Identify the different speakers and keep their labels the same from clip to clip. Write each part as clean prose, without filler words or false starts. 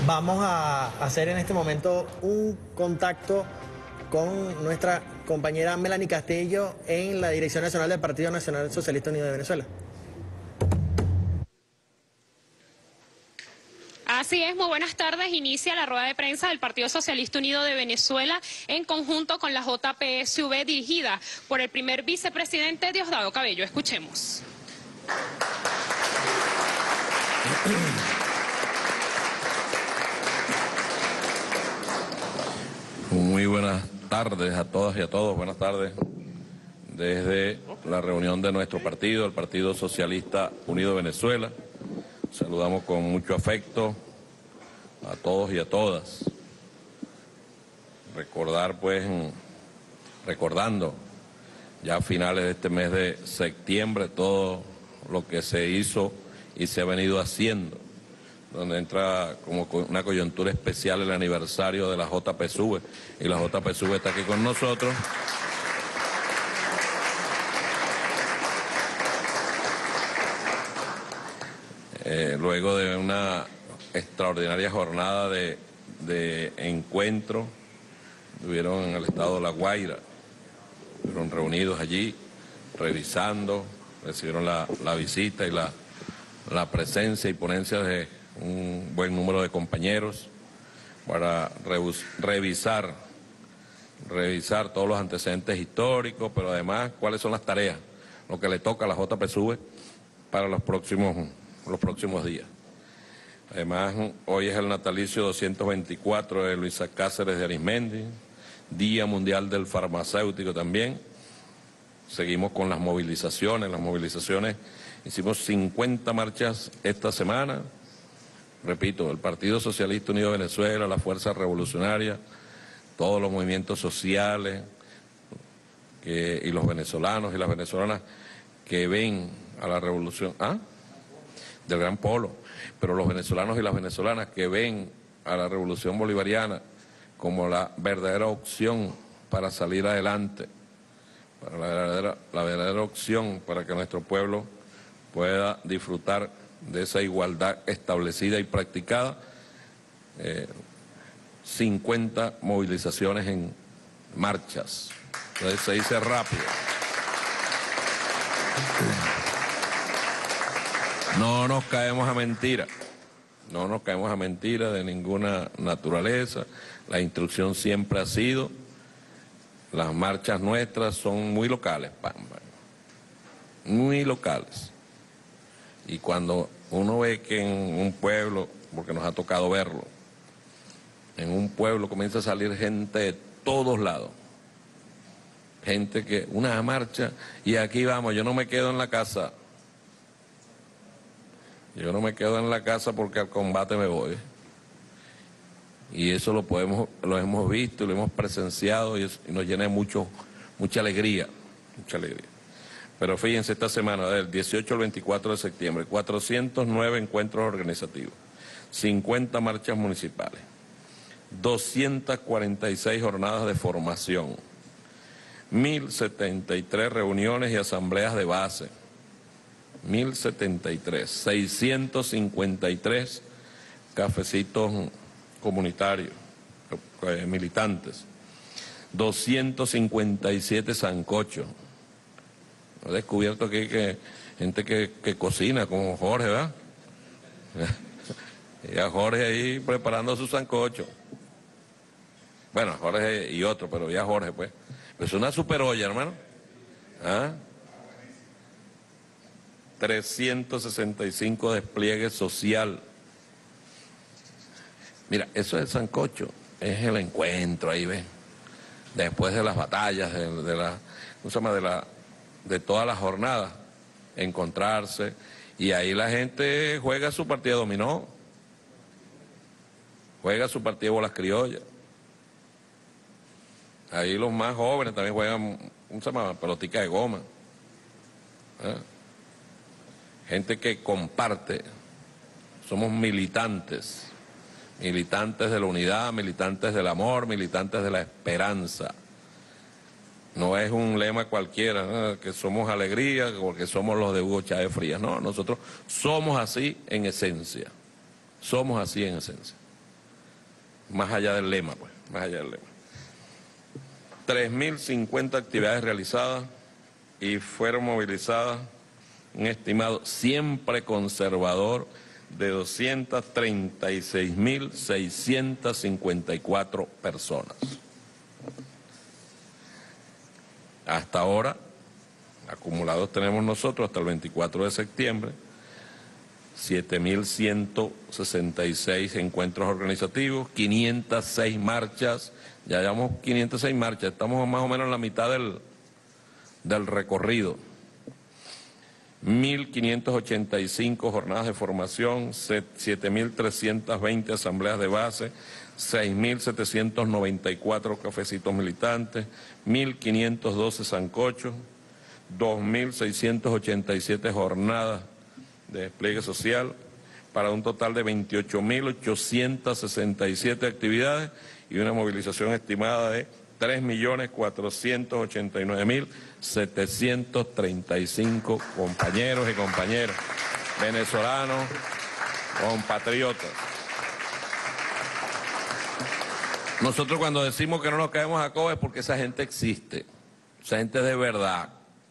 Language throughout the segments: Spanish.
Speaker 1: Vamos a hacer en este momento un contacto con nuestra compañera Melanie Castillo en la Dirección Nacional del Partido Nacional Socialista Unido de Venezuela.
Speaker 2: Así es, muy buenas tardes. Inicia la rueda de prensa del Partido Socialista Unido de Venezuela en conjunto con la JPSV dirigida por el primer vicepresidente Diosdado Cabello. Escuchemos.
Speaker 3: Muy buenas tardes a todas y a todos. Buenas tardes. Desde la reunión de nuestro partido, el Partido Socialista Unido de Venezuela, saludamos con mucho afecto a todos y a todas. Recordando ya a finales de este mes de septiembre todo lo que se hizo y se ha venido haciendo, donde entra como una coyuntura especial el aniversario de la JPSV, y la JPSV está aquí con nosotros. Luego de una extraordinaria jornada de encuentro, estuvieron en el estado de La Guaira, estuvieron reunidos allí, revisando, recibieron la visita y la presencia y ponencia de un buen número de compañeros para revisar todos los antecedentes históricos, pero además cuáles son las tareas, lo que le toca a la JPSV para los próximos días. Además, hoy es el natalicio 224 de Luisa Cáceres de Arismendi, Día Mundial del Farmacéutico también. Seguimos con las movilizaciones. Hicimos 50 marchas esta semana. Repito, el Partido Socialista Unido de Venezuela, la Fuerza Revolucionaria, todos los movimientos sociales y los venezolanos y las venezolanas que ven a la revolución del Gran Polo, pero los venezolanos y las venezolanas que ven a la revolución bolivariana como la verdadera opción para salir adelante, para la verdadera opción para que nuestro pueblo pueda disfrutar de esa igualdad establecida y practicada. 50 movilizaciones en marchas. Entonces se dice rápido. No nos caemos a mentira. No nos caemos a mentira de ninguna naturaleza. La instrucción siempre ha sido, las marchas nuestras son muy locales, muy locales. Y cuando uno ve que en un pueblo, porque nos ha tocado verlo, en un pueblo comienza a salir gente de todos lados, gente que, una marcha, y aquí vamos, yo no me quedo en la casa. Yo no me quedo en la casa porque al combate me voy. Y eso lo hemos visto y lo hemos presenciado y nos llena de mucha alegría, Pero fíjense, esta semana, del 18 al 24 de septiembre, 409 encuentros organizativos, 50 marchas municipales, 246 jornadas de formación, 1073 reuniones y asambleas de base, 1073, 653 cafecitos comunitarios, militantes, 257 sancochos. He descubierto aquí que gente que cocina, como Jorge, ¿verdad? Y a Jorge ahí preparando su sancocho. Bueno, Jorge y otro, pero ya Jorge, pues. Es una super olla, hermano. 365 despliegues social. Mira, eso es el sancocho, es el encuentro ahí, ¿ves? Después de las batallas, de todas las jornadas, encontrarse, y ahí la gente juega su partida de dominó, juega su partida de bolas criollas. Ahí los más jóvenes también juegan, pelotica de goma. Gente que comparte, somos militantes de la unidad, militantes del amor, militantes de la esperanza. No es un lema cualquiera, ¿no? Que somos alegría, porque somos los de Hugo Chávez Frías. No, nosotros somos así en esencia. Somos así en esencia. más allá del lema, pues, más allá del lema. 3.050 actividades realizadas y fueron movilizadas un estimado siempre conservador de 236.654 personas. Hasta ahora, acumulados tenemos nosotros hasta el 24 de septiembre, 7.166 encuentros organizativos, 506 marchas, ya llevamos 506 marchas, estamos más o menos en la mitad del recorrido. 1.585 jornadas de formación, 7.320 asambleas de base, 6.794 cafecitos militantes, 1.512 sancochos, 2.687 jornadas de despliegue social, para un total de 28.867 actividades y una movilización estimada de 3.489.735 compañeros y compañeras venezolanos, compatriotas. Nosotros cuando decimos que no nos caemos a coba es porque esa gente existe, esa gente es de verdad,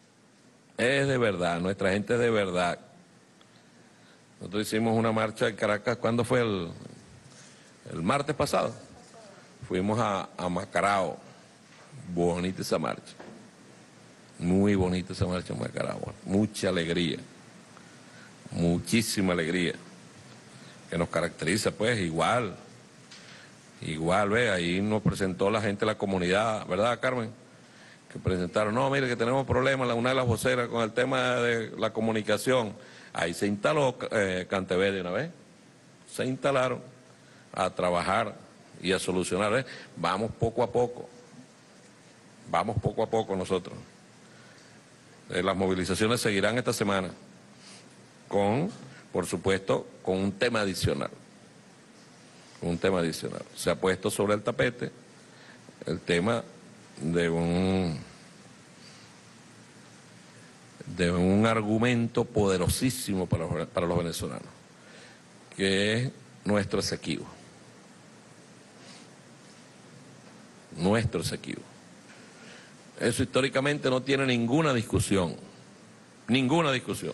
Speaker 3: nuestra gente es de verdad. Nosotros hicimos una marcha en Caracas, ¿cuándo fue? El martes pasado. Fuimos a Macarao. Bonita esa marcha. Muy bonita esa marcha en Macarao. Mucha alegría. Muchísima alegría. Que nos caracteriza, pues, igual. Igual, ve, ahí nos presentó la gente de la comunidad, ¿verdad, Carmen? Que presentaron, no, mire que tenemos problemas, una de las voceras con el tema de la comunicación. Ahí se instaló Cantebé de una vez, se instalaron a trabajar y a solucionar. ¿Eh? Vamos poco a poco nosotros. Las movilizaciones seguirán esta semana con, por supuesto, con un tema adicional. Se ha puesto sobre el tapete el tema de un argumento poderosísimo para los venezolanos, que es nuestro Esequibo. Nuestro Esequibo. Eso históricamente no tiene ninguna discusión. Ninguna discusión.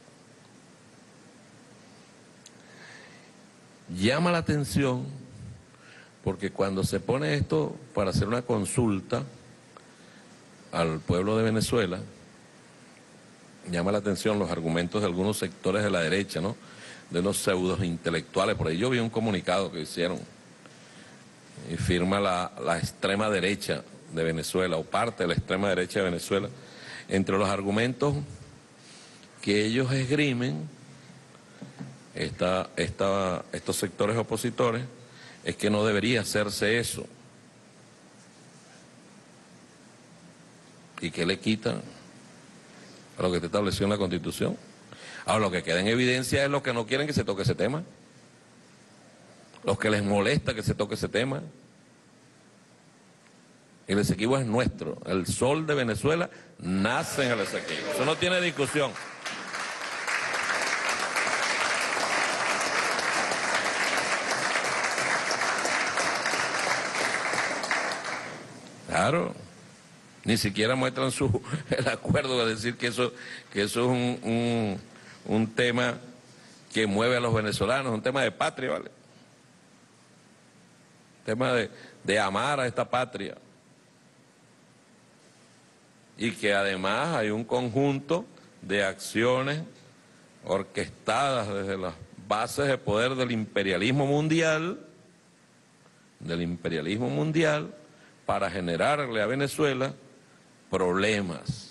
Speaker 3: Llama la atención porque cuando se pone esto para hacer una consulta al pueblo de Venezuela, llama la atención los argumentos de algunos sectores de la derecha, ¿no? De los pseudos intelectuales. Por ahí yo vi un comunicado que hicieron y firma la extrema derecha de Venezuela, o parte de la extrema derecha de Venezuela. Entre los argumentos que ellos esgrimen, estos sectores opositores, es que no debería hacerse eso. ¿Y qué le quitan a lo que está establecido en la Constitución? Ahora, lo que queda en evidencia es los que no quieren que se toque ese tema, los que les molesta que se toque ese tema. El Esequibo es nuestro, el sol de Venezuela nace en el Esequibo, eso no tiene discusión. Claro, ni siquiera muestran el acuerdo de decir que eso es un tema que mueve a los venezolanos, un tema de patria, ¿vale? Un tema de amar a esta patria. Y que además hay un conjunto de acciones orquestadas desde las bases de poder del imperialismo mundial, para generarle a Venezuela problemas,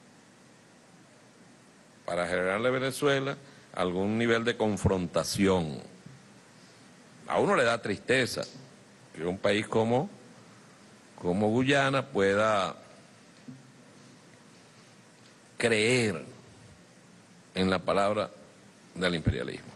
Speaker 3: para generarle a Venezuela algún nivel de confrontación. A uno le da tristeza que un país como Guyana pueda creer en la palabra del imperialismo,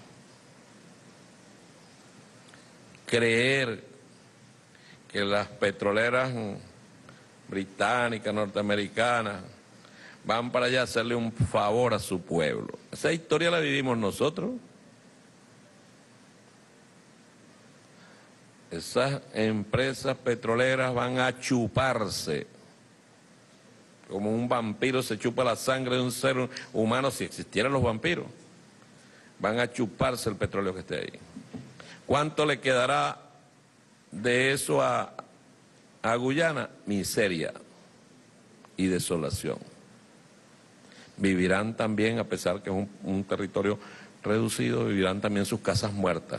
Speaker 3: creer que las petroleras británicas, norteamericanas, van para allá a hacerle un favor a su pueblo. Esa historia la vivimos nosotros. Esas empresas petroleras van a chuparse, como un vampiro se chupa la sangre de un ser humano, si existieran los vampiros. Van a chuparse el petróleo que esté ahí. ¿Cuánto le quedará de eso a Guyana? Miseria y desolación. Vivirán también, a pesar que es un territorio reducido, vivirán también sus casas muertas.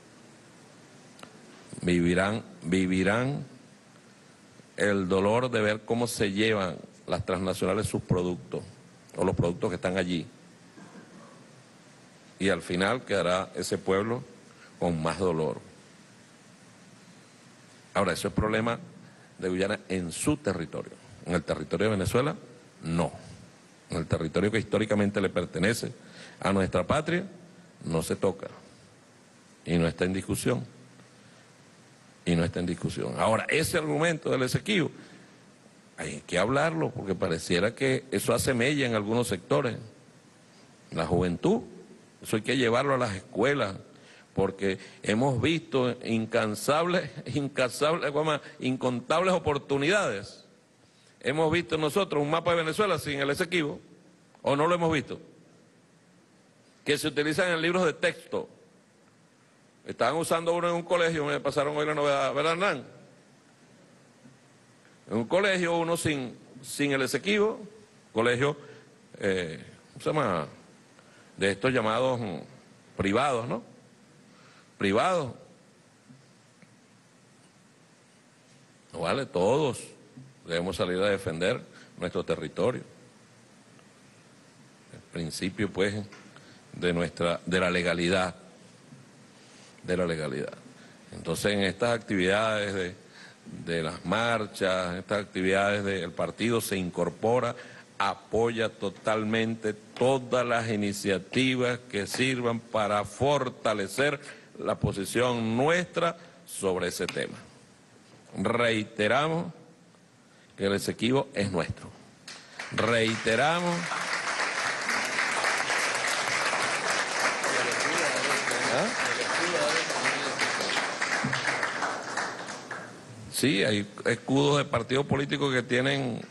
Speaker 3: Vivirán el dolor de ver cómo se llevan las transnacionales sus productos, o los productos que están allí. Y al final quedará ese pueblo con más dolor. Ahora, eso es problema de Guyana en su territorio. En el territorio de Venezuela, no. En el territorio que históricamente le pertenece a nuestra patria, no se toca. Y no está en discusión. Y no está en discusión. Ahora, ese argumento del Esequibo, hay que hablarlo, porque pareciera que eso hace mella en algunos sectores. La juventud, eso hay que llevarlo a las escuelas, porque hemos visto incontables oportunidades. Hemos visto nosotros un mapa de Venezuela sin el Esequibo, ¿o no lo hemos visto? Que se utilizan en libros de texto. Estaban usando uno en un colegio, me pasaron hoy la novedad, ¿verdad, Hernán? En un colegio, uno sin el Esequibo, colegio, ¿cómo se llama? De estos llamados privados, ¿no? Privados. No vale, todos debemos salir a defender nuestro territorio. El principio, pues, de la legalidad. De la legalidad. Entonces, en estas actividades de las marchas, estas actividades del partido se incorpora, apoya totalmente todas las iniciativas que sirvan para fortalecer la posición nuestra sobre ese tema. Reiteramos que el Esequibo es nuestro. Reiteramos. Sí, hay escudos de partidos políticos que tienen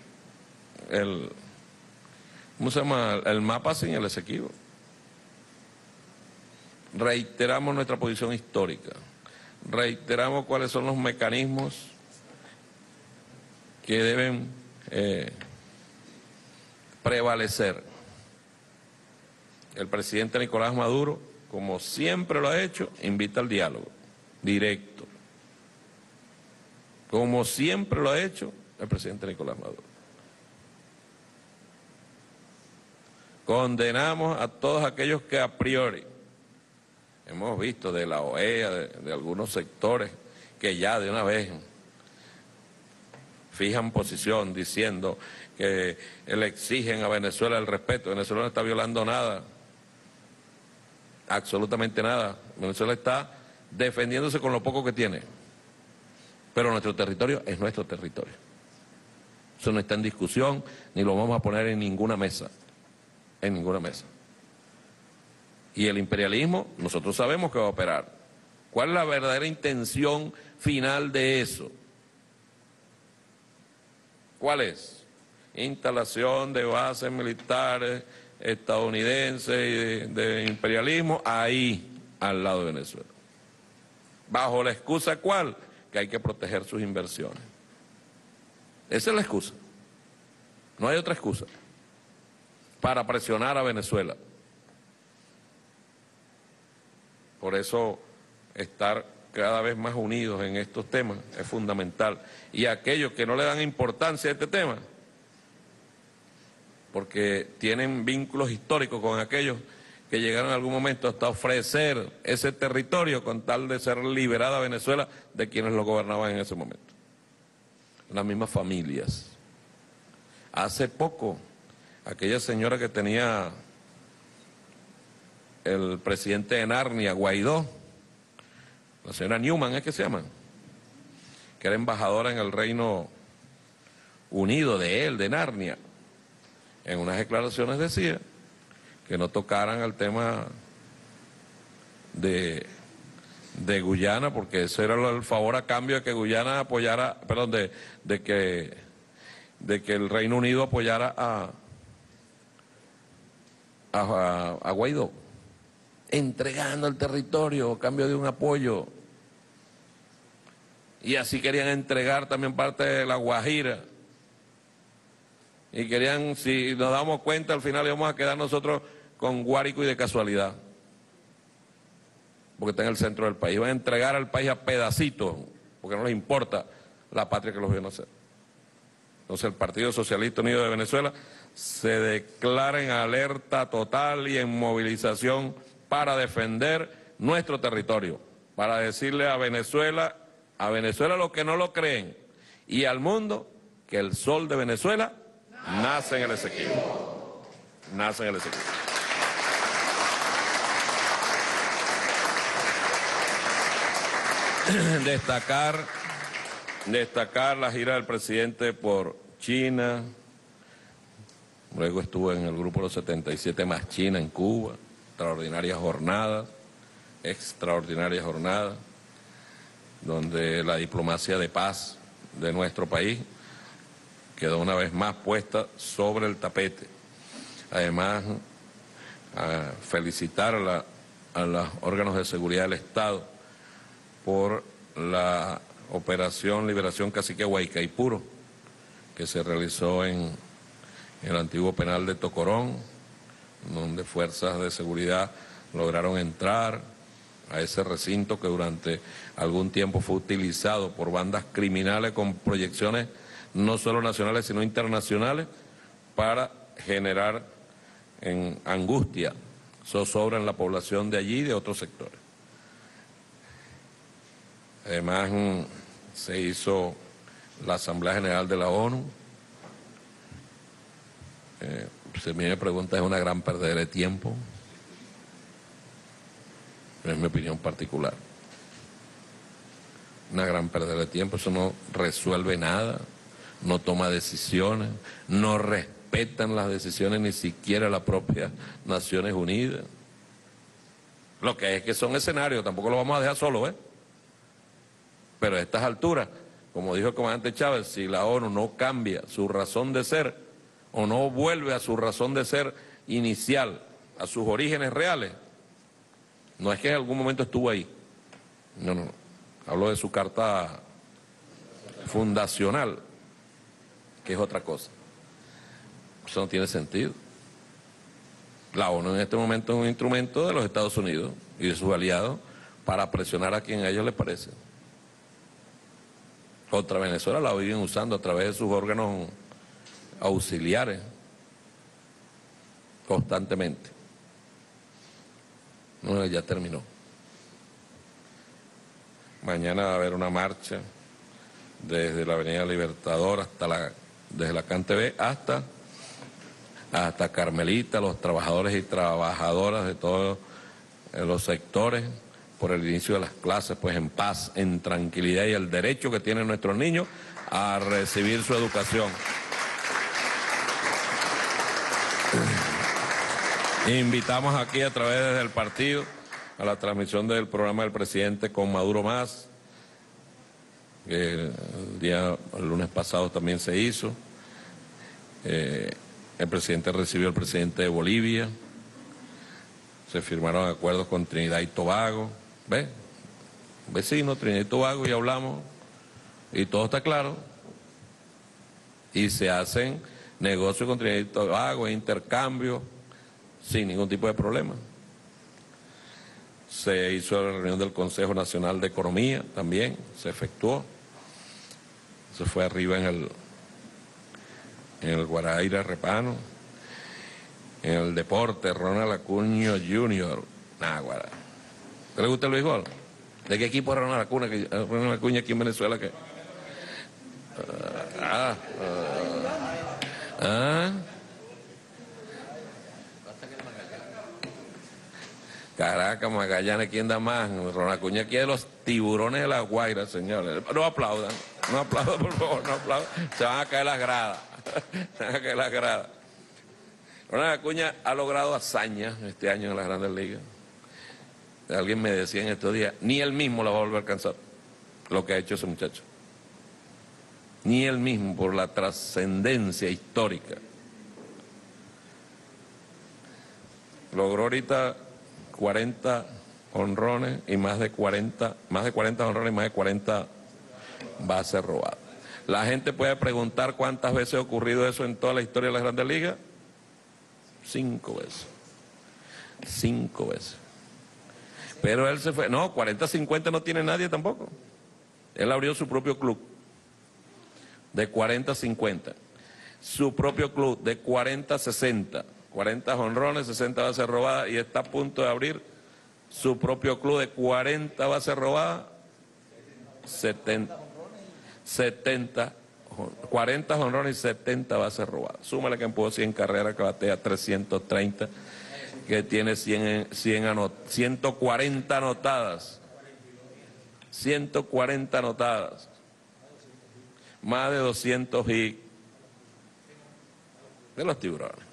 Speaker 3: ¿cómo se llama? El mapa sin el Esequibo. Reiteramos nuestra posición histórica. Reiteramos cuáles son los mecanismos que deben prevalecer. El presidente Nicolás Maduro, como siempre lo ha hecho, invita al diálogo directo. Como siempre lo ha hecho el presidente Nicolás Maduro. Condenamos a todos aquellos que a priori, hemos visto de la OEA, de algunos sectores, que ya de una vez fijan posición diciendo que le exigen a Venezuela el respeto. Venezuela no está violando nada, absolutamente nada. Venezuela está defendiéndose con lo poco que tiene. Pero nuestro territorio es nuestro territorio. Eso no está en discusión, ni lo vamos a poner en ninguna mesa. En ninguna mesa. Y el imperialismo, nosotros sabemos que va a operar. ¿Cuál es la verdadera intención final de eso? ¿Cuál es? Instalación de bases militares estadounidenses y de imperialismo ahí, al lado de Venezuela. ¿Bajo la excusa cuál? Que hay que proteger sus inversiones. Esa es la excusa. No hay otra excusa para presionar a Venezuela. Por eso estar cada vez más unidos en estos temas es fundamental. Y aquellos que no le dan importancia a este tema, porque tienen vínculos históricos con aquellos que llegaron en algún momento hasta ofrecer ese territorio con tal de ser liberada Venezuela de quienes lo gobernaban en ese momento. Las mismas familias. Hace poco, aquella señora que tenía el presidente de Narnia, Guaidó, la señora Newman, ¿es que se llama? Que era embajadora en el Reino Unido de Narnia. En unas declaraciones decía que no tocaran el tema de de Guyana, porque ese era el favor a cambio de que Guyana apoyara, perdón, de que el Reino Unido apoyara a Guaidó, entregando el territorio a cambio de un apoyo. Y así querían entregar también parte de La Guajira. Y querían, si nos damos cuenta, al final íbamos a quedar nosotros con Guárico y de casualidad, porque está en el centro del país. Van a entregar al país a pedacitos, porque no les importa la patria que los vio nacer. Entonces el Partido Socialista Unido de Venezuela se declara en alerta total y en movilización para defender nuestro territorio, para decirle a Venezuela los que no lo creen, y al mundo que el sol de Venezuela nace en el Esequibo. Nace en el Esequibo. Destacar la gira del presidente por China, luego estuvo en el grupo de los 77 más China en Cuba, extraordinarias jornadas, donde la diplomacia de paz de nuestro país quedó una vez más puesta sobre el tapete. Además, felicitar a los órganos de seguridad del Estado por la operación Liberación Cacique Huaycaipuro, que se realizó en el antiguo penal de Tocorón, donde fuerzas de seguridad lograron entrar a ese recinto que durante algún tiempo fue utilizado por bandas criminales con proyecciones no solo nacionales sino internacionales para generar angustia, zozobra en la población de allí y de otros sectores. Además, se hizo la Asamblea General de la ONU. Si a mí me pregunta, es una gran pérdida de tiempo. Es mi opinión particular. Una gran pérdida de tiempo, eso no resuelve nada, no toma decisiones, no respetan las decisiones ni siquiera las propias Naciones Unidas. Lo que es que son escenarios, tampoco lo vamos a dejar solo, ¿eh? Pero a estas alturas, como dijo el comandante Chávez, si la ONU no cambia su razón de ser o no vuelve a su razón de ser inicial, a sus orígenes reales, no es que en algún momento estuvo ahí, no, hablo de su carta fundacional, que es otra cosa. Eso no tiene sentido. La ONU en este momento es un instrumento de los Estados Unidos y de sus aliados para presionar a quien a ellos les parece. Contra Venezuela la viven usando a través de sus órganos auxiliares constantemente. No, ya terminó. Mañana va a haber una marcha desde la Avenida Libertador desde la CanTV hasta Carmelita, los trabajadores y trabajadoras de todos los sectores, por el inicio de las clases, pues en paz, en tranquilidad y el derecho que tienen nuestros niños a recibir su educación. Invitamos aquí a través del partido a la transmisión del programa del presidente Con Maduro Más, que el lunes pasado también se hizo. El presidente recibió al presidente de Bolivia, se firmaron acuerdos con Trinidad y Tobago, ¿ves? Vecino, Trinidad y Tobago, y hablamos, y todo está claro, y se hacen negocios con Trinidad y Tobago, intercambio, sin ningún tipo de problema. Se hizo la reunión del Consejo Nacional de Economía, también se efectuó, se fue arriba en el Guaraíra Repano, en el deporte, Ronald Acuña Jr. Náguara. ¿Te le gusta el béisbol? ¿De qué equipo es Ronald Acuña aquí en Venezuela? ¿Qué? Caracas, Magallanes, ¿quién da más? Ronald Acuña aquí es de los Tiburones de la Guaira, señores. No aplaudan, por favor, no aplaudan. Se van a caer las gradas. Se van a caer las gradas. Ronald Acuña ha logrado hazañas este año en las Grandes Ligas. alguien me decía en estos días, ni él mismo la va a volver a alcanzar, lo que ha hecho ese muchacho. Ni él mismo, por la trascendencia histórica. Logró ahorita 40 honrones y más de 40 honrones y más de 40 bases robadas. La gente puede preguntar cuántas veces ha ocurrido eso en toda la historia de las Grandes Ligas. 5 veces. 5 veces. Pero él se fue. No, 40-50 no tiene nadie tampoco. Él abrió su propio club de 40-50. Su propio club de 40-60. 40 jonrones, 60 bases robadas, y está a punto de abrir su propio club de 40 bases robadas, 40 jonrones y 70 bases robadas. Súmale que empujó 100 carreras, que batea 330, que tiene 140 anotadas. 140 anotadas. Más de 200 hits de los Tiburones.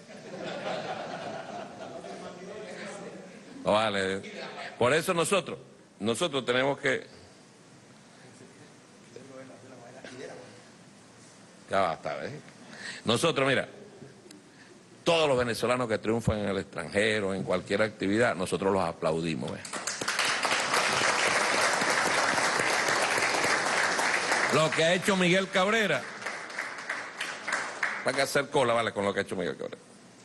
Speaker 3: Vale. Por eso nosotros tenemos que... Ya basta, ¿ves? Nosotros, mira, todos los venezolanos que triunfan en el extranjero, en cualquier actividad, nosotros los aplaudimos, ¿ves? Lo que ha hecho Miguel Cabrera, para hacer cola, vale, con lo que ha hecho Miguel Cabrera.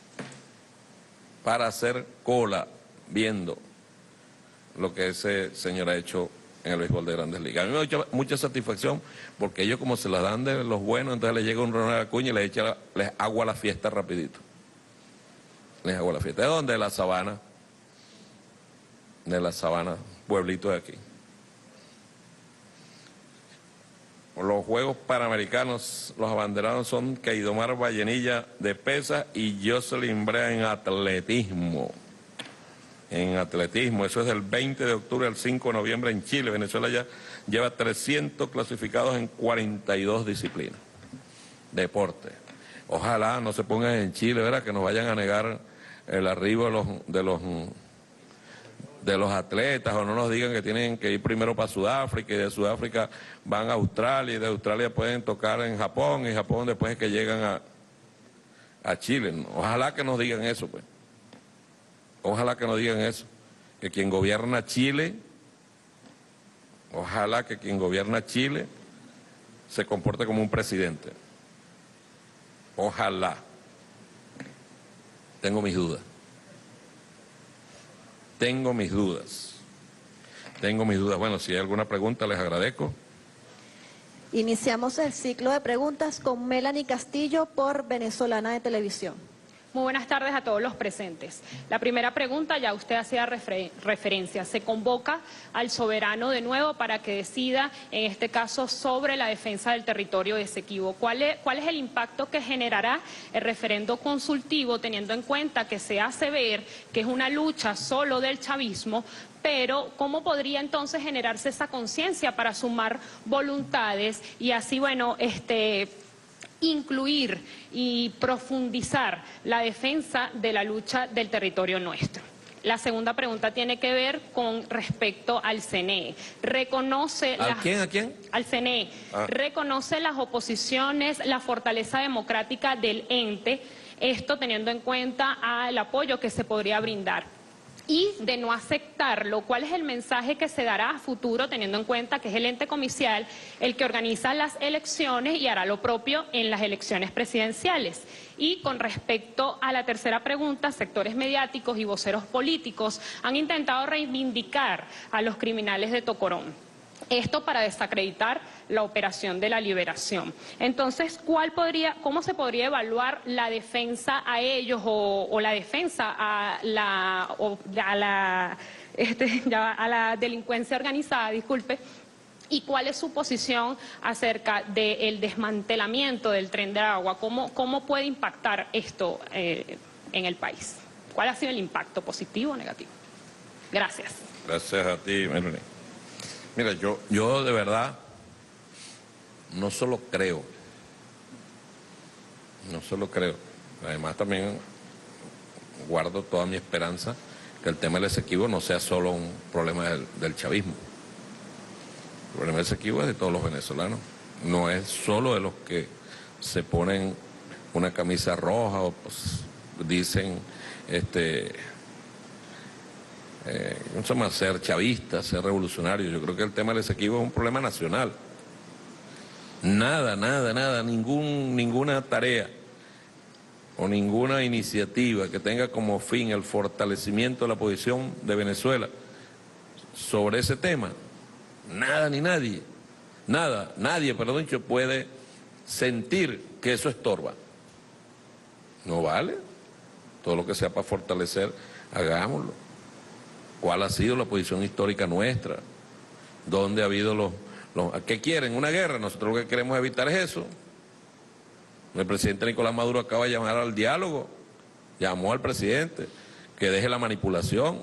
Speaker 3: Para hacer cola viendo lo que ese señor ha hecho en el béisbol de Grandes Ligas. A mí me da mucha satisfacción porque ellos, como se las dan de los buenos, entonces le llega un Ronald Acuña y les agua la fiesta rapidito. Les agua la fiesta. ¿De dónde? De la Sabana. De la Sabana, pueblito de aquí. Los Juegos Panamericanos, los abanderados son Keidomar Vallenilla de pesas y Jocelyn Brea en atletismo. En atletismo, eso es del 20 de octubre al 5 de noviembre en Chile. Venezuela ya lleva 300 clasificados en 42 disciplinas. Deporte. Ojalá no se pongan en Chile, ¿verdad? Que nos vayan a negar el arribo de los atletas, o no nos digan que tienen que ir primero para Sudáfrica y de Sudáfrica van a Australia y de Australia pueden tocar en Japón y Japón después es que llegan a Chile. Ojalá que nos digan eso, pues. Ojalá que nos digan eso, que quien gobierna Chile, ojalá que quien gobierna Chile se comporte como un presidente. Ojalá. Tengo mis dudas. Tengo mis dudas. Bueno, si hay alguna pregunta les agradezco.
Speaker 4: Iniciamos el ciclo de preguntas con Melanie Castillo por Venezolana de Televisión.
Speaker 2: Muy buenas tardes a todos los presentes. La primera pregunta, ya usted hacía referencia, se convoca al soberano de nuevo para que decida, en este caso, sobre la defensa del territorio de Esequibo. ¿Cuál es el impacto que generará el referendo consultivo, teniendo en cuenta que se hace ver que es una lucha solo del chavismo? Pero, ¿cómo podría entonces generarse esa conciencia para sumar voluntades y así, bueno, incluir y profundizar la defensa de la lucha del territorio nuestro? La segunda pregunta tiene que ver con respecto al CNE. ¿Reconoce
Speaker 3: ¿A quién?
Speaker 2: Al CNE. ¿Reconoce las oposiciones, la fortaleza democrática del ente? Esto teniendo en cuenta el apoyo que se podría brindar. Y de no aceptarlo, ¿cuál es el mensaje que se dará a futuro, teniendo en cuenta que es el ente comicial el que organiza las elecciones y hará lo propio en las elecciones presidenciales? Y con respecto a la tercera pregunta, sectores mediáticos y voceros políticos han intentado reivindicar a los criminales de Tocorón. Esto para desacreditar la operación de la liberación. Entonces, ¿cómo se podría evaluar la defensa a ellos o la defensa a la delincuencia organizada, disculpe? ¿Y cuál es su posición acerca del desmantelamiento del Tren de Aragua? ¿Cómo puede impactar esto en el país? ¿Cuál ha sido el impacto, positivo o negativo? Gracias.
Speaker 3: Gracias a ti, Melanie. Mira, yo de verdad no solo creo, además también guardo toda mi esperanza que el tema del Esequibo no sea solo un problema del chavismo. El problema del Esequibo es de todos los venezolanos, no es solo de los que se ponen una camisa roja o pues, dicen ser chavistas, ser revolucionarios. Yo creo que el tema del Esequibo es un problema nacional. Nada, ninguna tarea o ninguna iniciativa que tenga como fin el fortalecimiento de la posición de Venezuela sobre ese tema, nadie puede sentir que eso estorba. No vale. Todo lo que sea para fortalecer, hagámoslo. ¿Cuál ha sido la posición histórica nuestra? ¿Dónde ha habido ¿qué quieren? ¿Una guerra? Nosotros lo que queremos evitar es eso. El presidente Nicolás Maduro acaba de llamar al diálogo, llamó al presidente que deje la manipulación,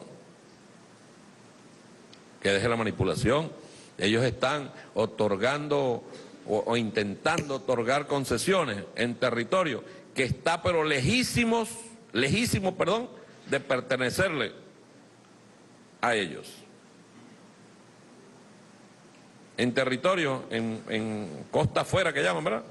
Speaker 3: Ellos están otorgando o intentando otorgar concesiones en territorio que está pero lejísimo, de pertenecerle a ellos. En territorio, en costa afuera que llaman, ¿verdad?,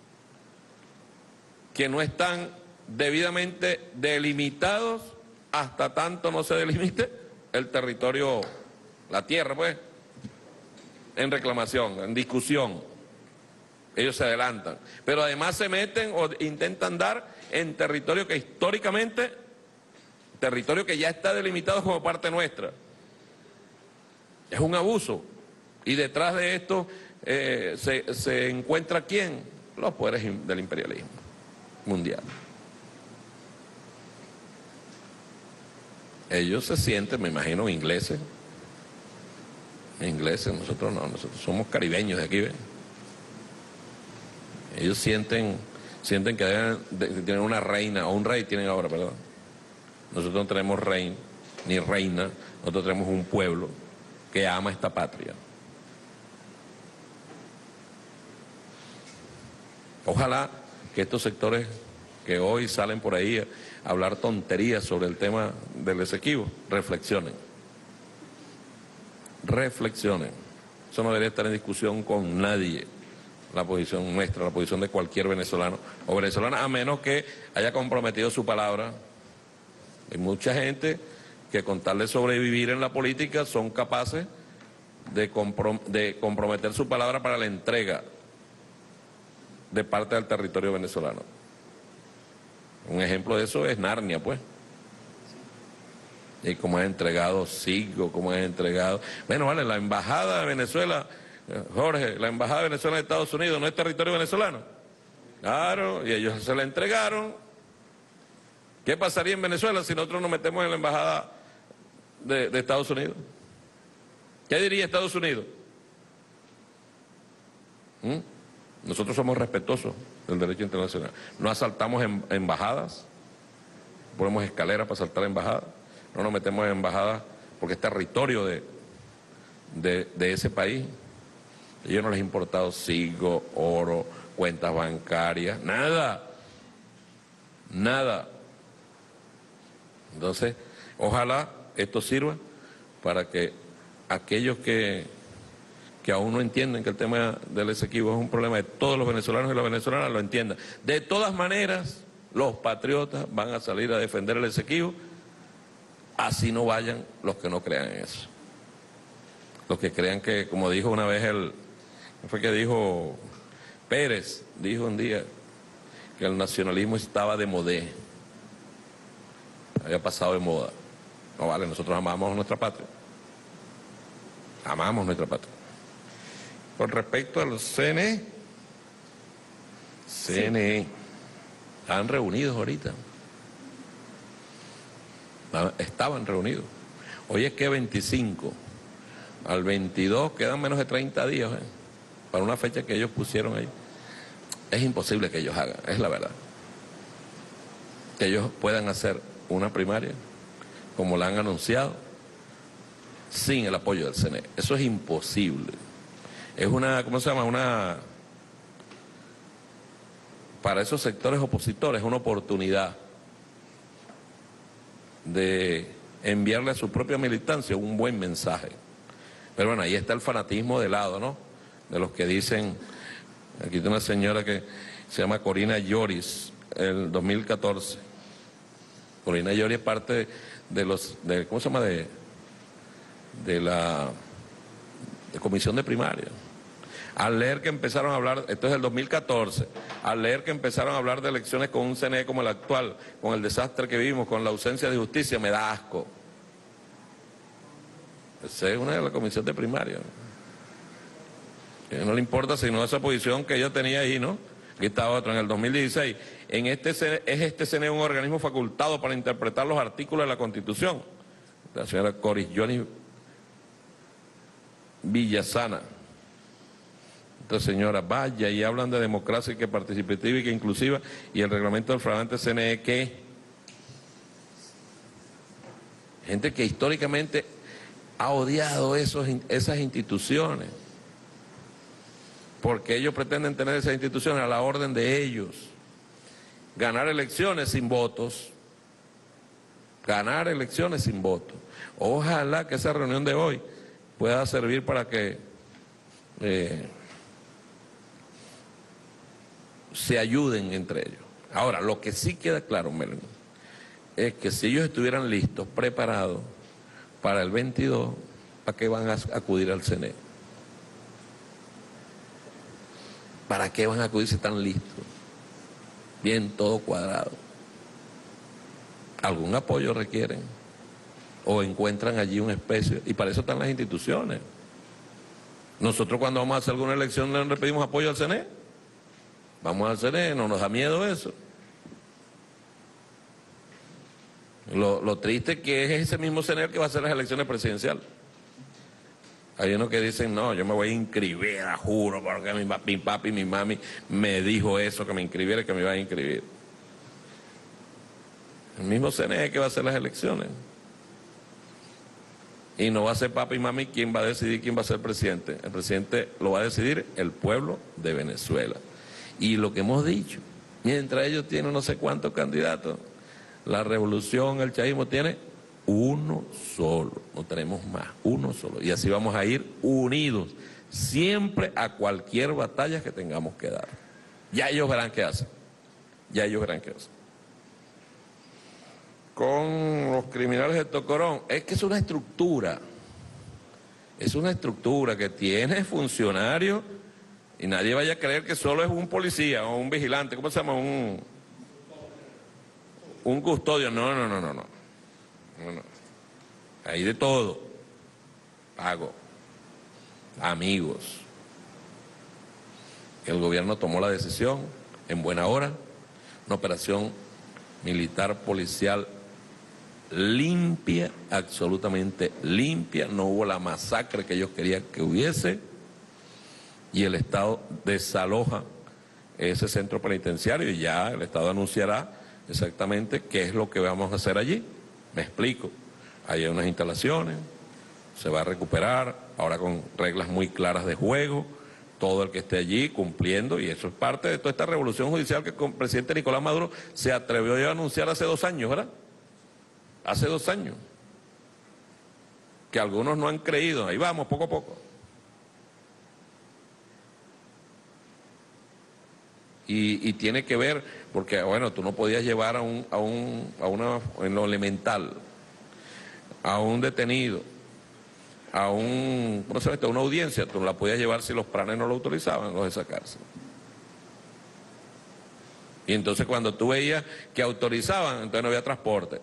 Speaker 3: que no están debidamente delimitados hasta tanto no se delimite el territorio, la tierra, pues, en reclamación, en discusión. Ellos se adelantan, pero además se meten o intentan dar en territorio que históricamente, territorio que ya está delimitado como parte nuestra. Es un abuso. Y detrás de esto se encuentra ¿quién? Los poderes del imperialismo mundial. Ellos se sienten, me imagino, ingleses, nosotros no, nosotros somos caribeños de aquí, ¿ven? Ellos sienten que deben tener una reina, o un rey tienen ahora, perdón. Nosotros no tenemos rey, ni reina, nosotros tenemos un pueblo que ama esta patria. Ojalá que estos sectores que hoy salen por ahí a hablar tonterías sobre el tema del Esequibo, reflexionen. Eso no debería estar en discusión con nadie, la posición nuestra, la posición de cualquier venezolano o venezolana, a menos que haya comprometido su palabra. Hay mucha gente que con tal de sobrevivir en la política son capaces de comprometer su palabra para la entrega de parte del territorio venezolano. Un ejemplo de eso es Narnia, pues. Y cómo es entregado Sigo, cómo es entregado... Bueno, vale, la embajada de Venezuela, Jorge, la embajada de Venezuela en Estados Unidos no es territorio venezolano. Claro, y ellos se la entregaron. ¿Qué pasaría en Venezuela si nosotros nos metemos en la embajada de Estados Unidos? ¿Qué diría Estados Unidos? Nosotros somos respetuosos del derecho internacional. No asaltamos embajadas, ponemos escaleras para asaltar embajadas, no nos metemos en embajadas porque es territorio de ese país. A ellos no les ha importado Sigo, oro, cuentas bancarias, nada. Entonces, ojalá esto sirva para que aquellos que aún no entienden que el tema del Esequibo es un problema de todos los venezolanos y las venezolanas, lo entiendan. De todas maneras, los patriotas van a salir a defender el Esequibo, así no vayan los que no crean en eso. Los que crean que, como dijo una vez fue que dijo Pérez, dijo un día que el nacionalismo estaba de modé, había pasado de moda. No vale, nosotros amamos nuestra patria. Amamos nuestra patria. Con respecto al CNE, están reunidos ahorita. Estaban reunidos. Hoy es que 25. Al 22 quedan menos de 30 días, para una fecha que ellos pusieron ahí. Es imposible que ellos hagan, es la verdad. Que ellos puedan hacer una primaria, como la han anunciado, sin el apoyo del CNE. Eso es imposible. Es una, ¿cómo se llama? Para esos sectores opositores, una oportunidad de enviarle a su propia militancia un buen mensaje. Pero bueno, ahí está el fanatismo de lado, ¿no? De los que dicen, aquí está una señora que se llama Corina Lloris, el 2014. Corina Lloris es parte de ¿cómo se llama? De la comisión de primaria. Al leer que empezaron a hablar, esto es del 2014, al leer que empezaron a hablar de elecciones con un CNE como el actual, con el desastre que vivimos, con la ausencia de justicia, me da asco. Esa es una de la comisión de primaria. No le importa sino esa posición que ella tenía ahí, ¿no? Aquí está otro, en el 2016. ¿Es este CNE un organismo facultado para interpretar los artículos de la Constitución? La señora Coris Johnny Villasana. Esta señora, vaya, y hablan de democracia y que participativa y que inclusiva, y el reglamento del flagrante CNE, ¿qué? Gente que históricamente ha odiado esas instituciones, porque ellos pretenden tener esas instituciones a la orden de ellos. Ganar elecciones sin votos. Ganar elecciones sin votos. Ojalá que esa reunión de hoy pueda servir para que se ayuden entre ellos. Ahora, lo que sí queda claro, Melanie, es que si ellos estuvieran listos, preparados para el 22, ¿para qué van a acudir al CNE? ¿Para qué van a acudir si están listos? Bien, todo cuadrado. ¿Algún apoyo requieren? ¿O encuentran allí una especie? Y para eso están las instituciones. Nosotros cuando vamos a hacer alguna elección le pedimos apoyo al CNE. Vamos al CNE, no nos da miedo eso. Lo triste que es ese mismo CNE el que va a hacer las elecciones presidenciales. Hay unos que dicen, no, yo me voy a inscribir, juro, porque mi papi y mi mami me dijo eso, que me inscribiera y que me iba a inscribir. El mismo CNE que va a hacer las elecciones. Y no va a ser papi y mami quien va a decidir quién va a ser presidente. El presidente lo va a decidir el pueblo de Venezuela. Y lo que hemos dicho, mientras ellos tienen no sé cuántos candidatos, la revolución, el chavismo tiene uno solo, no tenemos más, uno solo. Y así vamos a ir unidos, siempre a cualquier batalla que tengamos que dar. Ya ellos verán qué hacen, ya ellos verán qué hacen. Con los criminales de Tocorón, es que es una estructura que tiene funcionarios. Y nadie vaya a creer que solo es un policía o un vigilante, ¿cómo se llama? Un custodio. No. Hay de todo. Pago. Amigos. El gobierno tomó la decisión en buena hora. Una operación militar policial limpia, absolutamente limpia. No hubo la masacre que ellos querían que hubiese. Y el Estado desaloja ese centro penitenciario y ya el Estado anunciará exactamente qué es lo que vamos a hacer allí. Me explico. Hay unas instalaciones, se va a recuperar, ahora con reglas muy claras de juego, todo el que esté allí cumpliendo, y eso es parte de toda esta revolución judicial que el presidente Nicolás Maduro se atrevió a anunciar hace 2 años, ¿verdad? Hace 2 años. Que algunos no han creído, ahí vamos, poco a poco. Y tiene que ver, porque bueno, tú no podías llevar en lo elemental, a un detenido, a una audiencia, tú no la podías llevar si los planes no lo autorizaban, los de esa cárcel. Y entonces cuando tú veías que autorizaban, entonces no había transporte.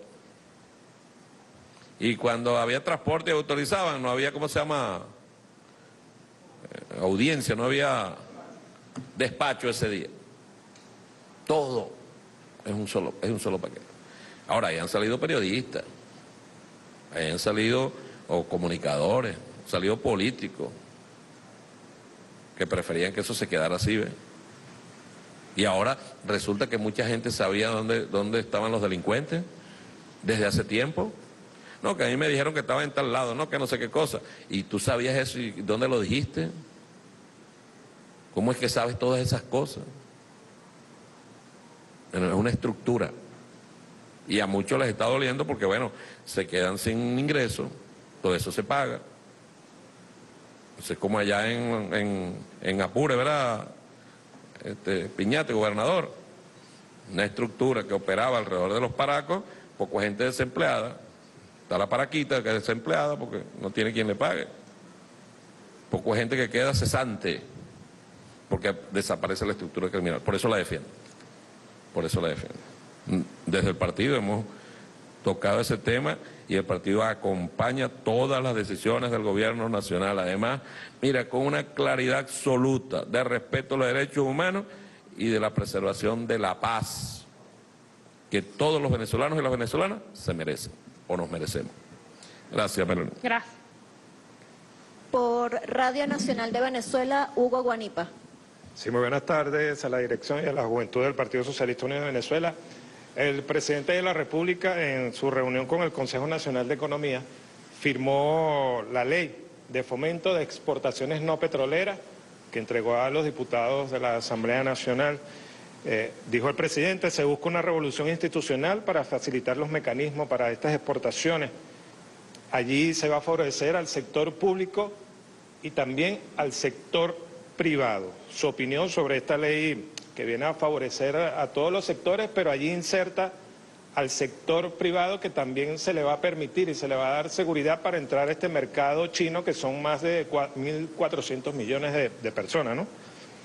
Speaker 3: Y cuando había transporte y autorizaban, no había, ¿cómo se llama? Audiencia, no había despacho ese día. Todo es un solo paquete. Ahora, ahí han salido periodistas, ahí han salido comunicadores, han salido políticos, que preferían que eso se quedara así, ¿ves? Y ahora resulta que mucha gente sabía dónde estaban los delincuentes desde hace tiempo. No, que a mí me dijeron que estaba en tal lado, no, que no sé qué cosa. ¿Y tú sabías eso y dónde lo dijiste? ¿Cómo es que sabes todas esas cosas? Bueno, es una estructura. Y a muchos les está doliendo porque, bueno, se quedan sin ingresos, todo eso se paga. Entonces, como allá en Apure, ¿verdad? Piñate, gobernador, una estructura que operaba alrededor de los paracos, poca gente desempleada. Está la paraquita que es desempleada porque no tiene quien le pague. Poca gente que queda cesante porque desaparece la estructura criminal. Por eso la defiendo. Por eso la defiendo. Desde el partido hemos tocado ese tema y el partido acompaña todas las decisiones del gobierno nacional. Además, mira, con una claridad absoluta de respeto a los derechos humanos y de la preservación de la paz que todos los venezolanos y las venezolanas se merecen o nos merecemos. Gracias, Melanie.
Speaker 2: Gracias.
Speaker 4: Por Radio Nacional de Venezuela, Hugo Guanipa.
Speaker 5: Sí, muy buenas tardes a la dirección y a la juventud del Partido Socialista Unido de Venezuela. El presidente de la República, en su reunión con el Consejo Nacional de Economía, firmó la ley de fomento de exportaciones no petroleras que entregó a los diputados de la Asamblea Nacional. Dijo el presidente, se busca una revolución institucional para facilitar los mecanismos para estas exportaciones. Allí se va a favorecer al sector público y también al sector privado. Su opinión sobre esta ley que viene a favorecer a todos los sectores, pero allí inserta al sector privado que también se le va a permitir y se le va a dar seguridad para entrar a este mercado chino que son más de 1.400 millones de personas, ¿no?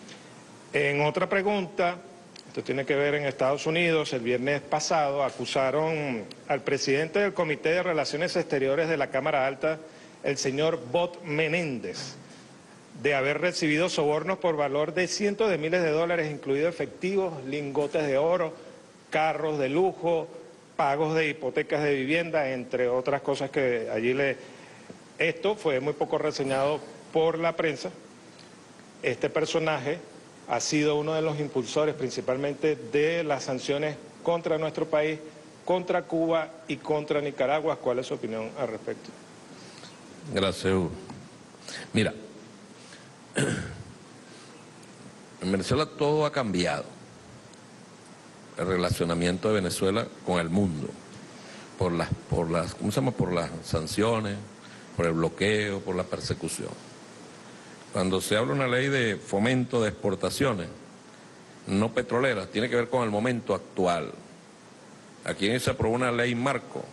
Speaker 5: En otra pregunta, esto tiene que ver en Estados Unidos, el viernes pasado acusaron al presidente del Comité de Relaciones Exteriores de la Cámara Alta, el señor Bob Menéndez, de haber recibido sobornos por valor de cientos de miles de dólares, incluidos efectivos, lingotes de oro, carros de lujo, pagos de hipotecas de vivienda, entre otras cosas que allí Esto fue muy poco reseñado por la prensa. Este personaje ha sido uno de los impulsores principalmente de las sanciones contra nuestro país, contra Cuba y contra Nicaragua. ¿Cuál es su opinión al respecto?
Speaker 3: Gracias, Hugo. Mira, en Venezuela todo ha cambiado. El relacionamiento de Venezuela con el mundo, por las ¿cómo se llama? Por las sanciones, por el bloqueo, por la persecución. Cuando se habla de una ley de fomento de exportaciones no petroleras, tiene que ver con el momento actual. Aquí se aprobó una ley marco,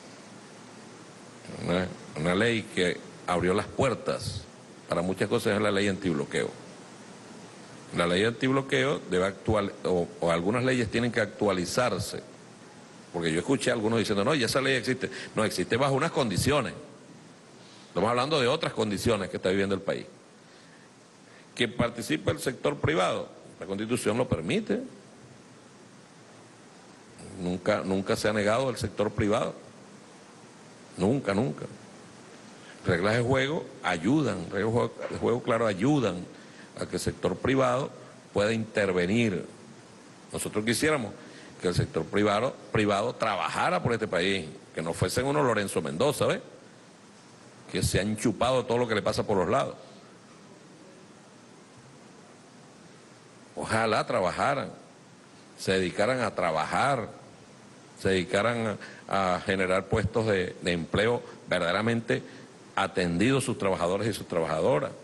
Speaker 3: una ley que abrió las puertas para muchas cosas, es la ley antibloqueo. La ley antibloqueo debe actuar, o algunas leyes tienen que actualizarse, porque yo escuché a algunos diciendo, no, ya esa ley existe. No, existe bajo unas condiciones. Estamos hablando de otras condiciones que está viviendo el país. Que participe el sector privado, la Constitución lo permite. Nunca se ha negado el sector privado. Nunca. Reglas de juego ayudan, reglas de juego, claro, ayudan a que el sector privado pueda intervenir. Nosotros quisiéramos que el sector privado trabajara por este país, que no fuesen unos Lorenzo Mendoza, ¿ves? Que se han chupado todo lo que le pasa por los lados. Ojalá trabajaran, se dedicaran a trabajar, se dedicaran a generar puestos de empleo verdaderamente atendidos sus trabajadores y sus trabajadoras.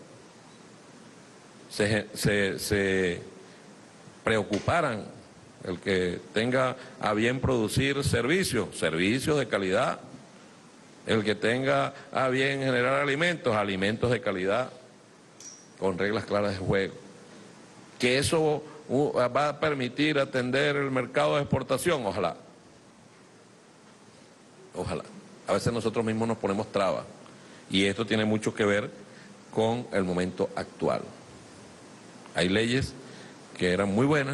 Speaker 3: Se preocuparan el que tenga a bien producir servicios de calidad, el que tenga a bien generar alimentos de calidad, con reglas claras de juego. Que eso va a permitir atender el mercado de exportación, ojalá. A veces nosotros mismos nos ponemos trabas y esto tiene mucho que ver con el momento actual. Hay leyes que eran muy buenas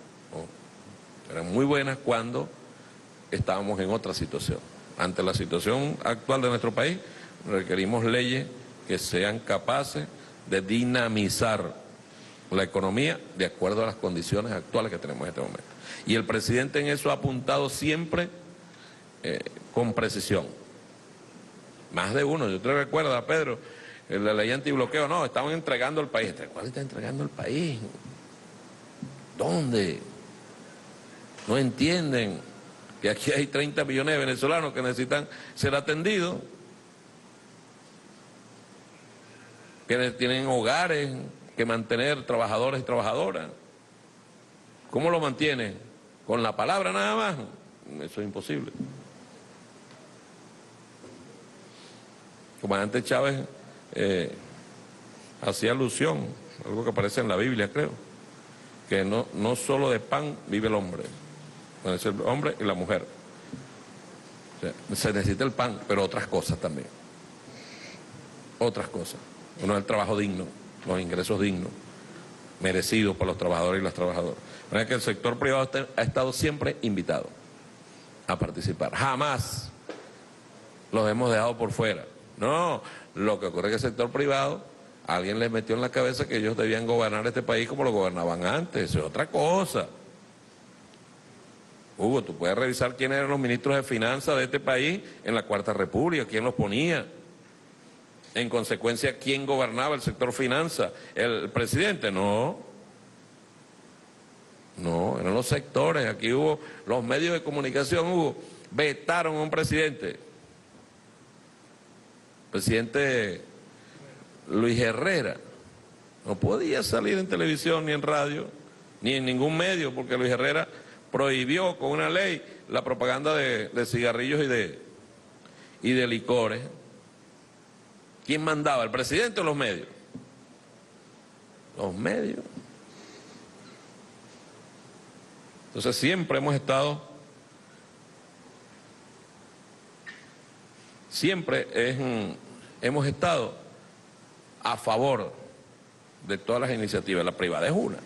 Speaker 3: cuando estábamos en otra situación. Ante la situación actual de nuestro país, requerimos leyes que sean capaces de dinamizar la economía de acuerdo a las condiciones actuales que tenemos en este momento. Y el presidente en eso ha apuntado siempre con precisión. Más de uno, yo te recuerdo a Pedro, la ley antibloqueo, no, estaban entregando el país. ¿Cuál está entregando el país? ¿Dónde? No entienden que aquí hay 30 millones de venezolanos que necesitan ser atendidos, que tienen hogares que mantener, trabajadores y trabajadoras. ¿Cómo lo mantienen? ¿Con la palabra nada más? Eso es imposible. El comandante Chávez hacía alusión, algo que aparece en la Biblia, creo, que no solo de pan vive el hombre, es el hombre y la mujer. O sea, se necesita el pan, pero otras cosas también. Otras cosas. Uno es el trabajo digno, los ingresos dignos, merecidos por los trabajadores y las trabajadoras. De manera que el sector privado ha estado siempre invitado a participar. Jamás los hemos dejado por fuera. No, lo que ocurre es que el sector privado, alguien les metió en la cabeza que ellos debían gobernar este país como lo gobernaban antes. Eso es otra cosa. Hugo, tú puedes revisar quiénes eran los ministros de finanzas de este país en la Cuarta República, quién los ponía. En consecuencia, ¿quién gobernaba el sector finanzas? ¿El presidente? No, eran los sectores. Aquí hubo, los medios de comunicación, vetaron a un presidente. Presidente Luis Herrera. No podía salir en televisión, ni en radio, ni en ningún medio, porque Luis Herrera prohibió con una ley la propaganda de cigarrillos y de licores. ¿Quién mandaba, el presidente o los medios? Los medios. Entonces siempre hemos estado, hemos estado a favor de todas las iniciativas. La privada es una,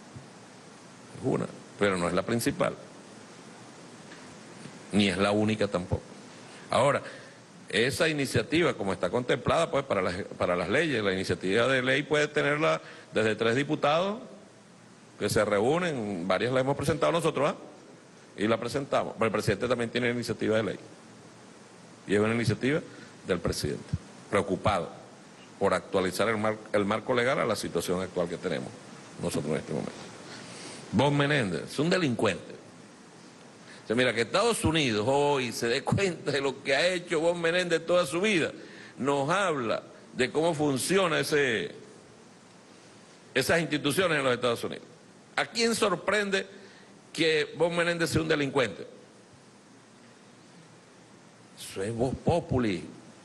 Speaker 3: pero no es la principal, ni es la única tampoco. Ahora, esa iniciativa, como está contemplada pues para las leyes, la iniciativa de ley puede tenerla desde 3 diputados que se reúnen, varias la hemos presentado nosotros, y la presentamos. Pero el presidente también tiene iniciativa de ley, y es una iniciativa del presidente, preocupado por actualizar el marco legal a la situación actual que tenemos nosotros en este momento. Bob Menéndez es un delincuente. O sea, mira, que Estados Unidos hoy se dé cuenta de lo que ha hecho Bob Menéndez toda su vida, nos habla de cómo funciona esas instituciones en los Estados Unidos. ¿A quién sorprende que Bob Menéndez sea un delincuente? Eso es voz populi.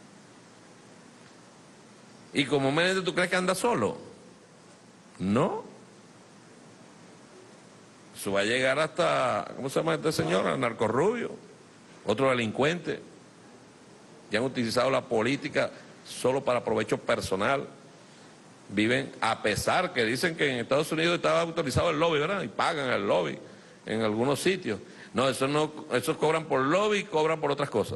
Speaker 3: Y como Menéndez, ¿tú crees que anda solo? No. Eso va a llegar hasta, ¿cómo se llama este señor? A Narcorrubio, otro delincuente. Ya han utilizado la política solo para provecho personal. Viven, a pesar que dicen que en Estados Unidos estaba autorizado el lobby, ¿verdad? Y pagan el lobby en algunos sitios. No, esos cobran por lobby, cobran por otras cosas.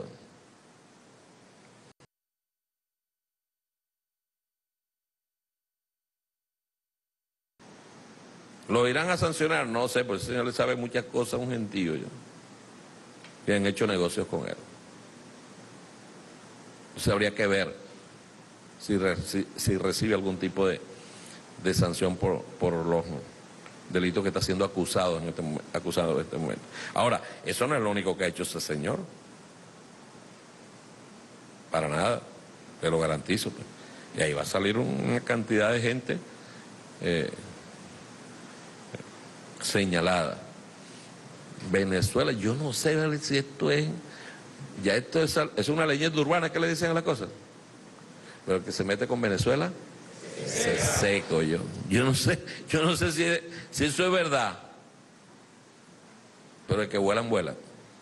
Speaker 3: ¿Lo irán a sancionar? No sé, porque ese señor le sabe muchas cosas a un gentío ya, que han hecho negocios con él. Entonces habría que ver si recibe algún tipo de sanción por los delitos que está siendo acusado en este momento. Ahora, eso no es lo único que ha hecho ese señor. Para nada, te lo garantizo. Pues. Y ahí va a salir una cantidad de gente señalada. Venezuela, yo no sé si esto es, ya esto es una leyenda urbana, ¿qué le dicen a las cosas? Pero el que se mete con Venezuela, se seco yo. Yo no sé si eso es verdad, pero el que vuelan, vuelan.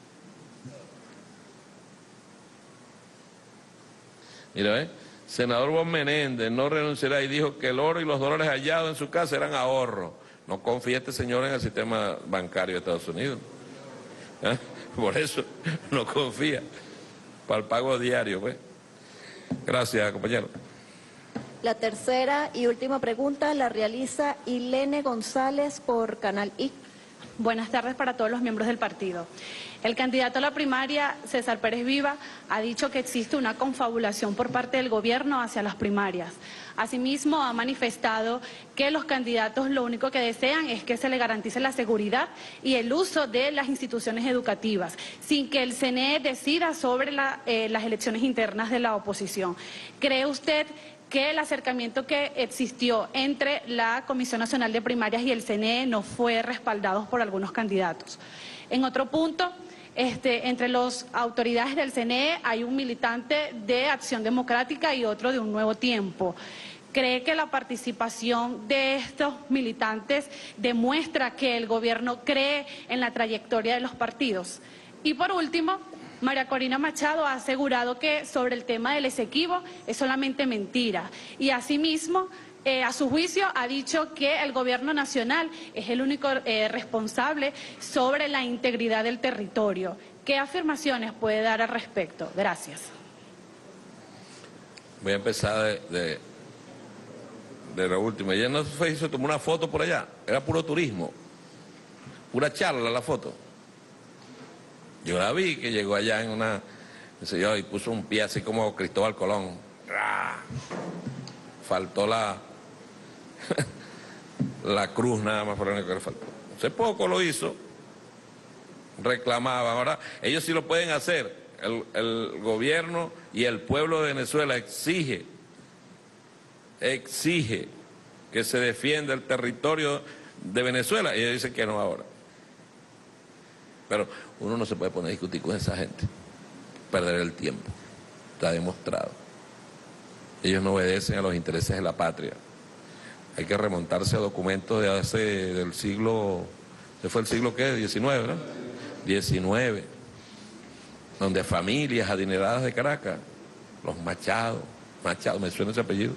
Speaker 3: Mira, senador Bob Menéndez no renunciará y dijo que el oro y los dólares hallados en su casa eran ahorro. No confía este señor en el sistema bancario de Estados Unidos. Por eso no confía para el pago diario, pues. Gracias, compañero.
Speaker 4: La tercera y última pregunta la realiza Ilene González por Canal I.
Speaker 6: Buenas tardes para todos los miembros del partido. El candidato a la primaria, César Pérez Viva, ha dicho que existe una confabulación por parte del gobierno hacia las primarias. Asimismo, ha manifestado que los candidatos lo único que desean es que se le garantice la seguridad y el uso de las instituciones educativas, sin que el CNE decida sobre las elecciones internas de la oposición. ¿Cree usted que el acercamiento que existió entre la Comisión Nacional de Primarias y el CNE no fue respaldado por algunos candidatos? En otro punto, entre las autoridades del CNE hay un militante de Acción Democrática y otro de Un Nuevo Tiempo. ¿Cree que la participación de estos militantes demuestra que el gobierno cree en la trayectoria de los partidos? Y por último, María Corina Machado ha asegurado que sobre el tema del Esequibo es solamente mentira y asimismo, a su juicio, ha dicho que el gobierno nacional es el único responsable sobre la integridad del territorio. ¿Qué afirmaciones puede dar al respecto? Gracias.
Speaker 3: Voy a empezar de la última. Ella no se tomó una foto por allá, era puro turismo, pura charla la foto. Yo la vi que llegó allá en una, y puso un pie así como Cristóbal Colón. Faltó la cruz nada más, por lo único que le faltó. Hace poco lo hizo, reclamaban. Ahora, ellos sí lo pueden hacer. El gobierno y el pueblo de Venezuela exige que se defienda el territorio de Venezuela. Y ellos dicen que no ahora. Pero uno no se puede poner a discutir con esa gente, perder el tiempo, está demostrado. Ellos no obedecen a los intereses de la patria. Hay que remontarse a documentos del siglo, ¿qué fue el siglo qué? 19, ¿verdad? 19, donde familias adineradas de Caracas, los Machado, me suena ese apellido,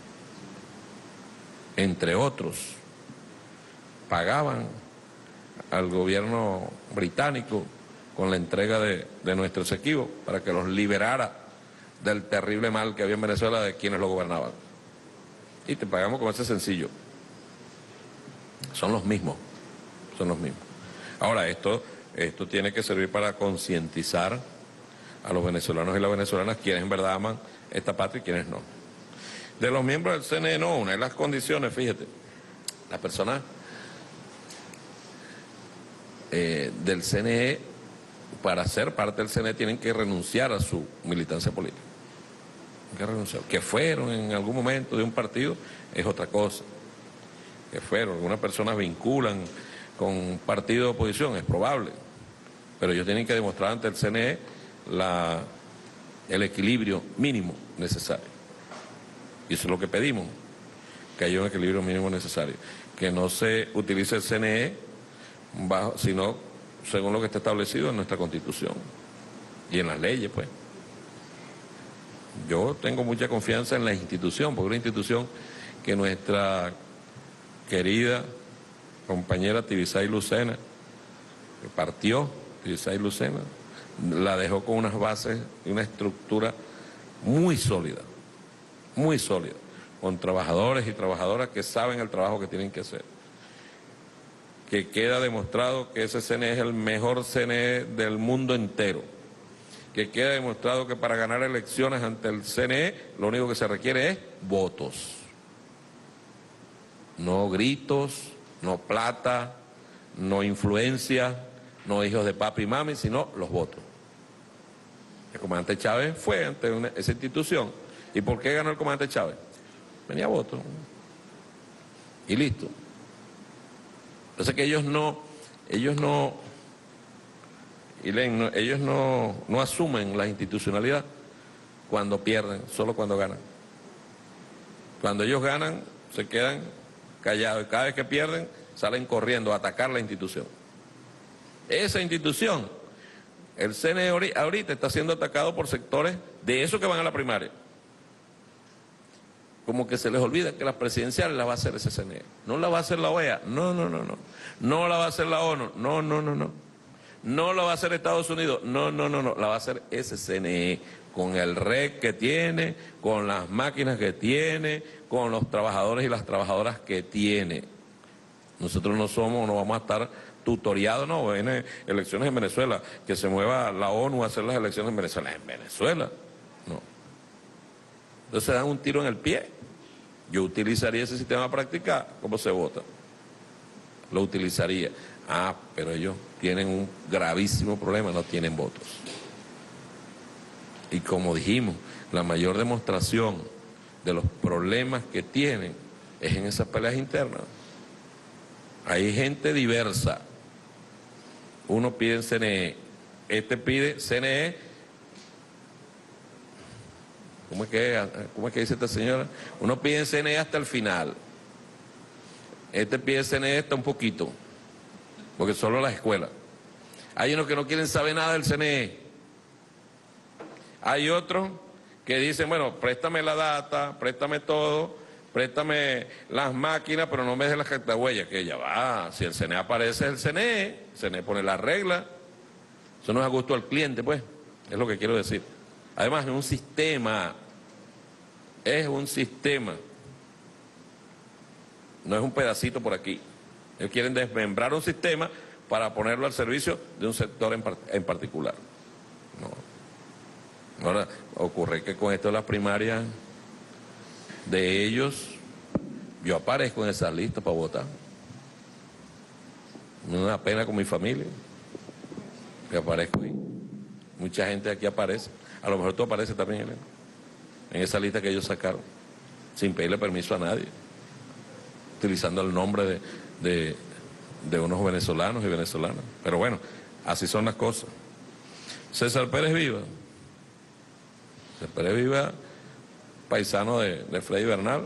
Speaker 3: entre otros, pagaban al gobierno británico con la entrega de nuestro Esequibo para que los liberara del terrible mal que había en Venezuela de quienes lo gobernaban. Y te pagamos con ese sencillo. Son los mismos. Ahora, esto tiene que servir para concientizar a los venezolanos y las venezolanas quienes en verdad aman esta patria y quienes no. De los miembros del CNE, no, una de las condiciones, fíjate, las personas del CNE, para ser parte del CNE, tienen que renunciar a su militancia política. Que fueron en algún momento de un partido es otra cosa. Que fueron, algunas personas vinculan con un partido de oposición, es probable, pero ellos tienen que demostrar ante el CNE el equilibrio mínimo necesario. Y eso es lo que pedimos, que haya un equilibrio mínimo necesario, que no se utilice el CNE sino según lo que está establecido en nuestra Constitución y en las leyes, pues. Yo tengo mucha confianza en la institución, porque es una institución que nuestra querida compañera Tibisay Lucena, que partió, Tibisay Lucena, la dejó con unas bases y una estructura muy sólida, con trabajadores y trabajadoras que saben el trabajo que tienen que hacer. Que queda demostrado que ese CNE es el mejor CNE del mundo entero. Que queda demostrado que para ganar elecciones ante el CNE lo único que se requiere es votos. No gritos, no plata, no influencia, no hijos de papi y mami, sino los votos. El comandante Chávez fue ante esa institución. ¿Y por qué ganó el comandante Chávez? Venía a voto. Y listo. Entonces que ellos no asumen la institucionalidad cuando pierden, solo cuando ganan. Cuando ellos ganan, se quedan callados y cada vez que pierden, salen corriendo a atacar la institución. Esa institución, el CNE ahorita está siendo atacado por sectores de esos que van a la primaria. Como que se les olvida que las presidenciales las va a hacer ese CNE. No la va a hacer la OEA, no. No la va a hacer la ONU, no. No la va a hacer Estados Unidos, no. La va a hacer ese CNE, con el REC que tiene, con las máquinas que tiene, con los trabajadores y las trabajadoras que tiene. Nosotros no vamos a estar tutoriados, no, en elecciones en Venezuela, que se mueva la ONU a hacer las elecciones en Venezuela. En Venezuela, no. Entonces dan un tiro en el pie. Yo utilizaría ese sistema a practicar, ¿cómo se vota? Lo utilizaría. Ah, pero ellos tienen un gravísimo problema, no tienen votos. Y como dijimos, la mayor demostración de los problemas que tienen es en esas peleas internas. Hay gente diversa. Uno pide en CNE, este pide CNE. ¿Cómo es que dice esta señora? Uno pide en CNE hasta el final. Este pide CNE hasta un poquito, porque solo las escuelas. Hay unos que no quieren saber nada del CNE. Hay otros que dicen, bueno, préstame la data, préstame todo, préstame las máquinas, pero no me des las cartahuellas, que ya va. Si el CNE aparece, es el CNE pone la regla. Eso no es a gusto al cliente, pues, es lo que quiero decir. Además, es un sistema, no es un pedacito por aquí. Ellos quieren desmembrar un sistema para ponerlo al servicio de un sector en particular. No. Ahora, ocurre que con esto de las primarias de ellos, yo aparezco en esa lista para votar. Me da una pena con mi familia que aparezco ahí. Mucha gente aquí aparece. A lo mejor tú apareces también, Elena, en esa lista que ellos sacaron, sin pedirle permiso a nadie, utilizando el nombre de unos venezolanos y venezolanas. Pero bueno, así son las cosas. César Pérez Viva. César Pérez Viva, paisano de Freddy Bernal,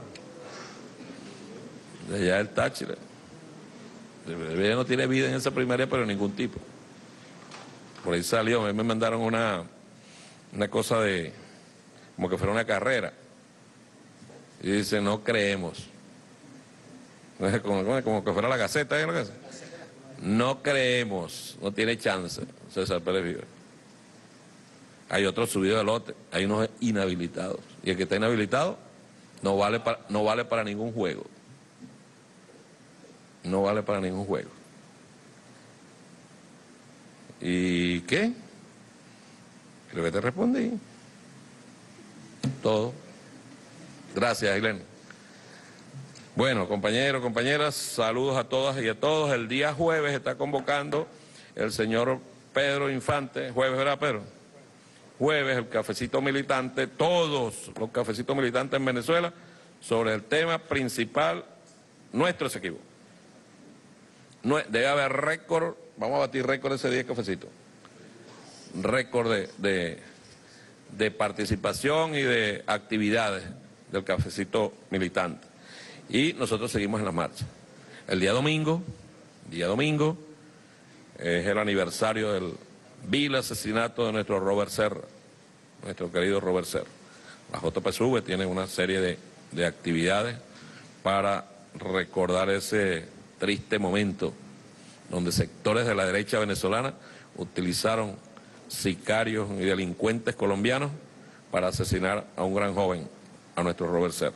Speaker 3: de allá del Táchira. Ella no tiene vida en esa primaria, pero ningún tipo. Por ahí salió, a mí me mandaron una cosa como que fuera una carrera. Y dice, no creemos. Como que fuera la Gaceta, ¿es lo que es? No creemos, no tiene chance, César Pérez Viva. Hay otros subidos de lote, hay unos inhabilitados. Y el que está inhabilitado no vale para ningún juego. No vale para ningún juego. ¿Y qué? Creo que te respondí. Todo. Gracias, Ailén. Bueno, compañeros, compañeras, saludos a todas y a todos. El día jueves está convocando el señor Pedro Infante. Jueves, ¿verdad, Pedro? Jueves, el cafecito militante, todos los cafecitos militantes en Venezuela, sobre el tema principal, nuestro Esequibo. Debe haber récord, vamos a batir récord ese día de cafecito. Récord de participación y de actividades del cafecito militante. Y nosotros seguimos en la marcha. El día domingo, es el aniversario del vil asesinato de nuestro Robert Serra, nuestro querido Robert Serra. La JPSV tiene una serie de actividades para recordar ese triste momento donde sectores de la derecha venezolana utilizaron sicarios y delincuentes colombianos para asesinar a un gran joven, a nuestro Robert Serra.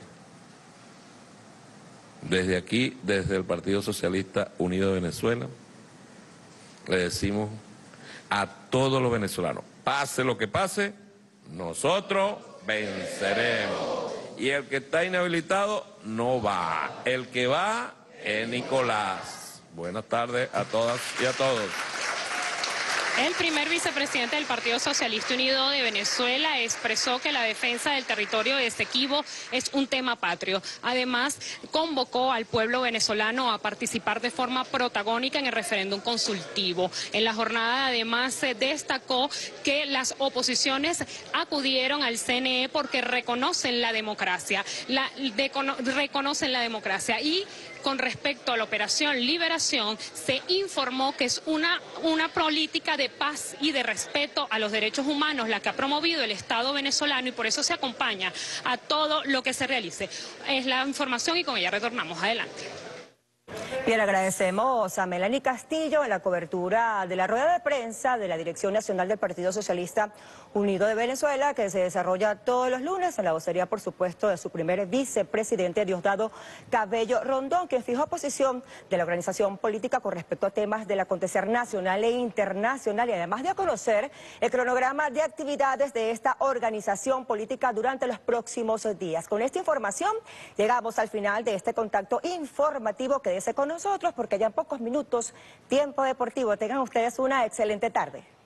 Speaker 3: Desde aquí, desde el Partido Socialista Unido de Venezuela, le decimos a todos los venezolanos, pase lo que pase, nosotros venceremos. Y el que está inhabilitado no va. El que va es Nicolás. Buenas tardes a todas y a todos.
Speaker 2: El primer vicepresidente del Partido Socialista Unido de Venezuela expresó que la defensa del territorio de Esequibo es un tema patrio. Además, convocó al pueblo venezolano a participar de forma protagónica en el referéndum consultivo. En la jornada, además, se destacó que las oposiciones acudieron al CNE porque reconocen la democracia. Reconocen la democracia y con respecto a la operación Liberación, se informó que es una política de paz y de respeto a los derechos humanos la que ha promovido el Estado venezolano y por eso se acompaña a todo lo que se realice. Es la información y con ella retornamos. Adelante.
Speaker 7: Bien, agradecemos a Melanie Castillo en la cobertura de la rueda de prensa de la Dirección Nacional del Partido Socialista Unido de Venezuela, que se desarrolla todos los lunes en la vocería, por supuesto, de su primer vicepresidente, Diosdado Cabello Rondón, quien fijó posición de la organización política con respecto a temas del acontecer nacional e internacional, y además de conocer el cronograma de actividades de esta organización política durante los próximos días. Con esta información llegamos al final de este contacto informativo. Quédese con nosotros porque ya en pocos minutos Tiempo Deportivo. Tengan ustedes una excelente tarde.